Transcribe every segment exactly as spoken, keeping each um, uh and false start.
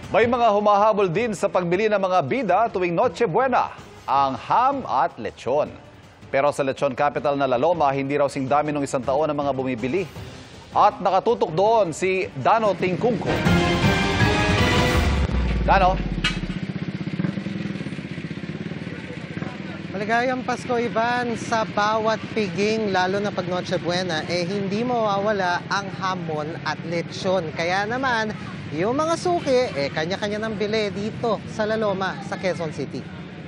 May mga humahabol din sa pagbili ng mga bida tuwing Noche Buena, ang ham at lechon. Pero sa lechon capital na La Loma, hindi raw sing dami nung isang taon ang mga bumibili. At nakatutok doon si Dano Tingkungko. Dano? Maligayang Pasko, Ivan. Sa bawat piging, lalo na pag Noche Buena, eh hindi mawawala ang hamon at lechon. Kaya naman, yung mga suki, eh kanya-kanya ng bili dito sa La Loma, sa Quezon City.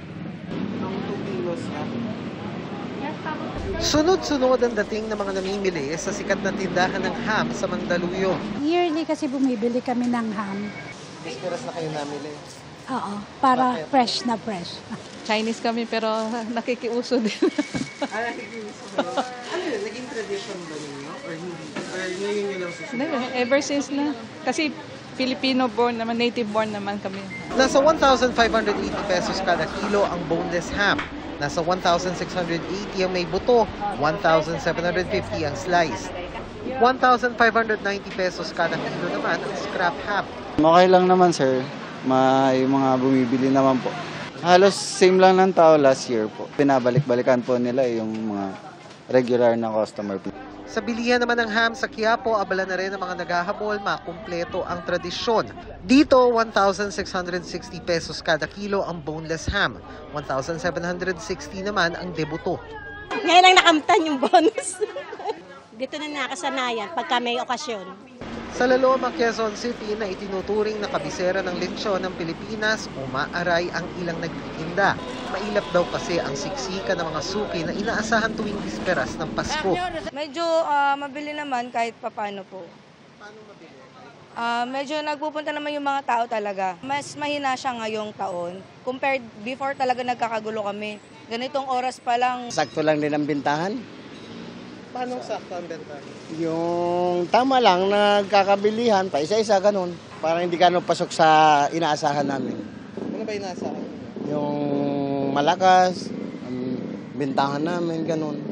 Sunod-sunod ang dating ng mga namimili sa sikat na tindahan ng ham sa Mandaluyong. Yearly kasi bumibili kami ng ham. Esperas na kayo namili. Oo, para fresh na fresh. Chinese kami pero nakikiuso din. Ah, nakikiuso ba? Ano yun? Naging tradition ba ninyo? Or hindi? Or ngayon yun lang susunod? Ever since na. Kasi Filipino-born naman, native-born naman kami. Nasa one thousand five hundred eighty pesos kada kilo ang boneless ham. Nasa one thousand six hundred eighty ang may buto, one thousand seven hundred fifty ang sliced. one thousand five hundred ninety pesos kada kilo naman ang scrap ham. Okay lang naman, sir. May mga bumibili naman po. Halos same lang ng tao last year po. Pinabalik-balikan po nila yung mga regular na customer po. Sa bilihan naman ng ham sa Quiapo, abala na rin ang mga naghahabol, makumpleto ang tradisyon. Dito, one thousand six hundred sixty pesos kada kilo ang boneless ham. one thousand seven hundred sixty naman ang debuto. Ngayon lang nakamtan yung bonus. Dito na nakasanayan pagka may okasyon. Sa La Loma, Quezon City na itinuturing na kabisera ng lechon ng Pilipinas, umaaray ang ilang nagtitinda. Mailap daw kasi ang siksika ng mga suki na inaasahan tuwing bisperas ng Pasko. Medyo uh, mabili naman kahit papano po. Paano mabili? Uh, medyo nagpupunta naman yung mga tao talaga. Mas mahina siya ngayong taon. Compared before talaga nagkakagulo kami. Ganitong oras pa lang. Sakto lang din ang bintahan. Paano sakto ang benta? Yung tama lang, nagkakabilihan, pa isa-isa, ganun. Para hindi ganun pasok sa inaasahan namin. Ano ba inaasahan? Yung malakas, ang bintahan namin, ganun.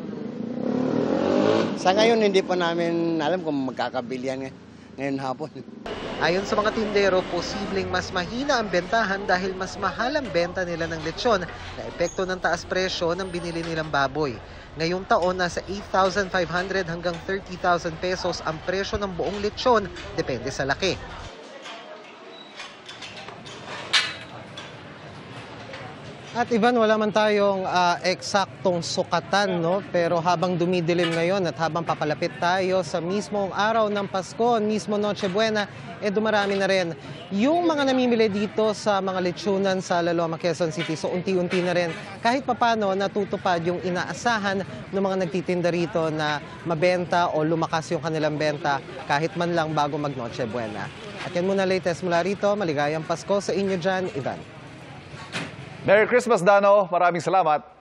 Sa ngayon, hindi pa namin alam kung magkakabilihan ngay- ngayon hapon. Ayon sa mga tindero, posibleng mas mahina ang bentahan dahil mas mahal ang benta nila ng lechon na epekto ng taas presyo ng binili nilang baboy. Ngayong taon, nasa eight thousand five hundred hanggang thirty thousand pesos ang presyo ng buong lechon, depende sa laki. At Ivan, wala man tayong uh, eksaktong sukatan, no? Pero habang dumidilim ngayon at habang papalapit tayo sa mismong araw ng Pasko, mismo Noche Buena, eh dumarami na rin yung mga namimili dito sa mga lechonan sa La Loma, Quezon City. So unti-unti na rin kahit papano natutupad yung inaasahan ng mga nagtitinda rito na mabenta o lumakas yung kanilang benta kahit man lang bago mag Noche Buena. At yan muna latest mula rito. Maligayang Pasko sa inyo dyan, Ivan. Merry Christmas, Dano. Maraming salamat.